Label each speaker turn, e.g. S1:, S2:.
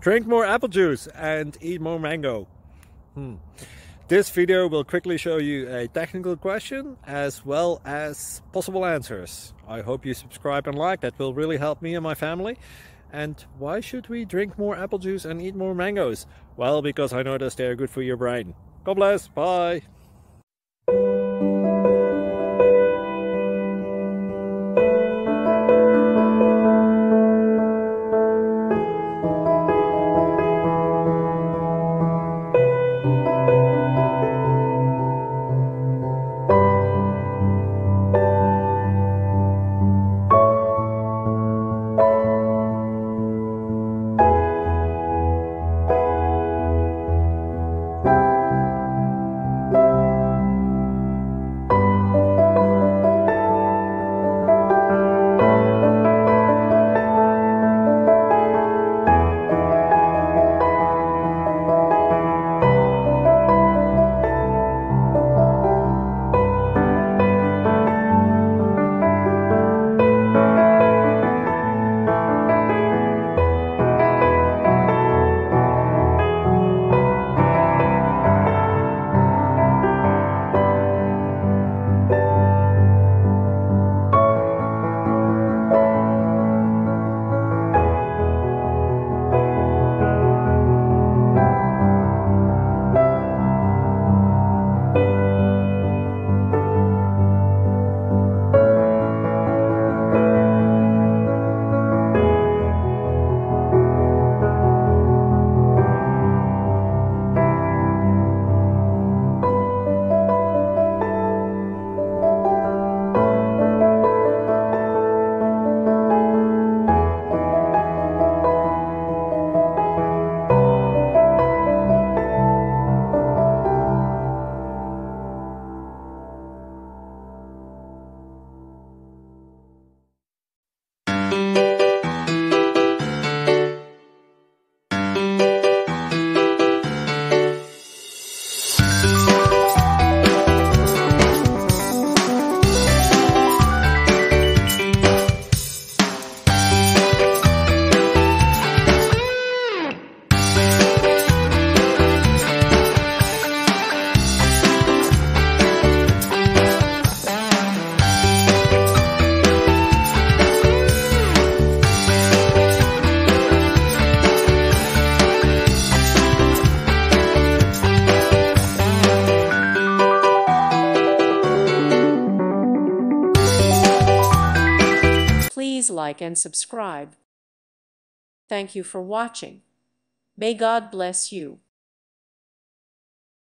S1: Drink more apple juice and eat more mango. This video will quickly show you a technical question as well as possible answers. I hope you subscribe and like, that will really help me and my family. And why should we drink more apple juice and eat more mangoes? Well, because I noticed they're good for your brain. God bless, bye!
S2: Please like and subscribe. Thank you for watching. May God bless you.